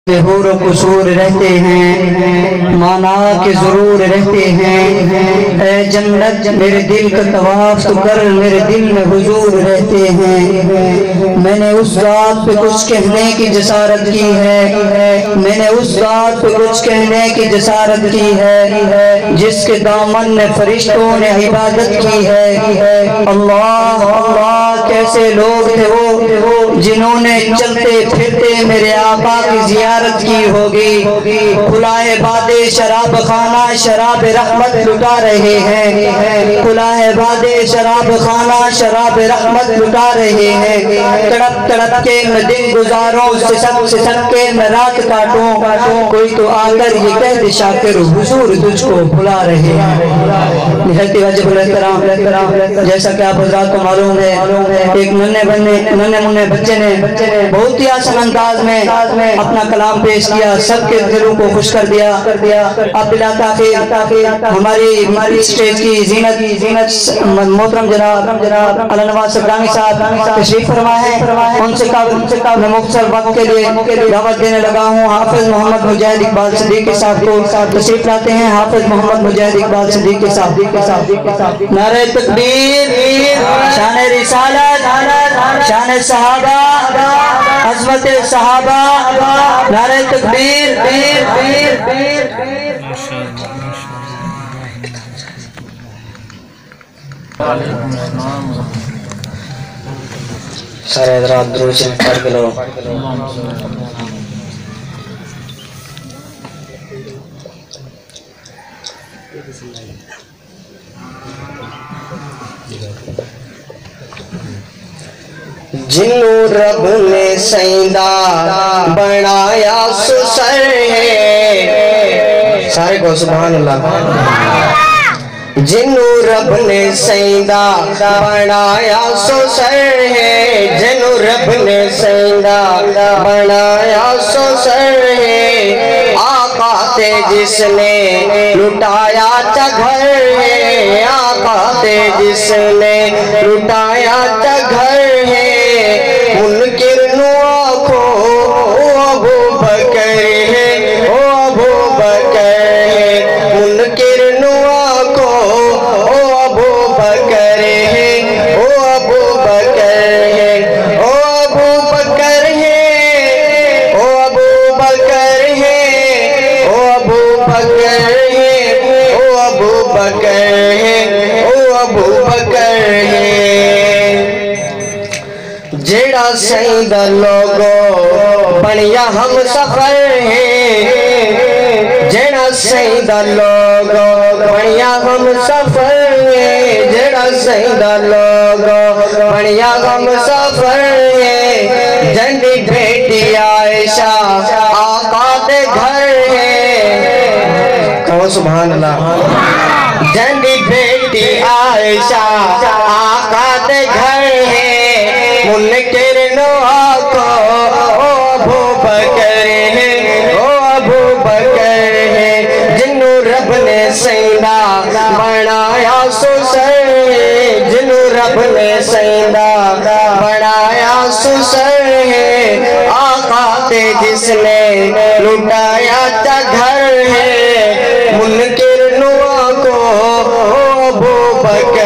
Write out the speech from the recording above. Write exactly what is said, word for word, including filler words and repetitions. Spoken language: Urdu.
حور و قصور رہتے ہیں، مانا کے ضرور رہتے ہیں۔ اے جنت میرے دل کا طواف تو کر، میرے دل میں حضور رہتے ہیں۔ میں نے اس ذات پہ کچھ کہنے کی جسارت کی ہے، میں نے اس ذات پہ کچھ کہنے کی جسارت کی ہے جس کے دامن میں فرشتوں نے عبادت کی ہے۔ اللہ اللہ کیسے لوگ تھے وہ جنہوں نے چلتے پھرتے میرے آقا کی زیارت کی ہوگی۔ کھلائے بادے شراب خانہ شراب رحمت لٹا رہے ہیں، کھلائے بادے شراب خانہ شراب رحمت لٹا رہے ہیں۔ تڑپ تڑپ کے میں دن گزاروں، سسک سسک کے میں رات کاٹوں، کوئی تو آ کر یہ کہہ دے شاکر حضور تجھ کو بھلا رہے ہیں۔ نہایت واجب الاحترام، جیسا کہ آپ حضرات کو معلوم ہے، ایک ننے بنے ننے منے بچے نے بہت ہی آسان انداز میں اپنا کلام پیش کیا، سب کے دلوں کو خوش کر دیا۔ اب بلا تاخیر ہماری ہماری اسٹیج کی زینت محترم جناب علی نواز صبرانی صاحب تشریف فرما ہے، ان سے قبل میں مختصر وقت کے لیے دعوت دینے لگا ہوں حافظ محمد مجاہد اقبال صدیقی صاحب کو۔ تشریف لاتے ہیں حافظ محمد مجاہد اقبال صدیقی صاحب۔ نعرہ تکبیر، شان رسالت، شان صحابہ، عظمت صحابہ، نعرہ تکبیر۔ سارے حضرات درود شریف پڑھ کے لو۔ جنوں رب نے سیندہ بنایا سو سر ہے، سارے کو سبحان اللہ۔ جنوں رب نے سیندہ بنایا سو سر ہے، جنوں رب نے سیندہ بنایا سو سر ہے۔ آقا تے جس نے لٹایا چا گھر ہے، آقا تے جس نے لٹایا چا گھر ہے۔ منکر نو آکھو او ابو بکر ہے، او ابو بکر ہے۔ منکر نو آکھو او ابو بکر ہے، او ابو بکر ہے، او ابو بکر ہے، او ابو بکر ہے، او ابو بکر ہے، او ابو بکر ہے، او ابو بکر ہے۔ جیڑا سیندہ لوگو بنیا ہم سفر ہے، جیڑا سیندہ لوگو بنیا ہم سفر ہے، جیڑا سیندہ لوگو بنیا ہم سفر ہے۔ جنڈی بیٹی عائشہ آقا دے گھر ہے، کہو سبحان اللہ۔ جنڈی بیٹی عائشہ آقا دے گھر ہے۔ منکر نو آکھو او ابو بکر ہے، او ابو بکر ہے۔ جنوں رب نے سیندہ بنایا سو سر ہے، جنوں رب نے سیندہ بنایا سو سر ہے۔ آقا تے جس نے لٹایا چا گھر ہے، منکر نو آکھو او ابو بکر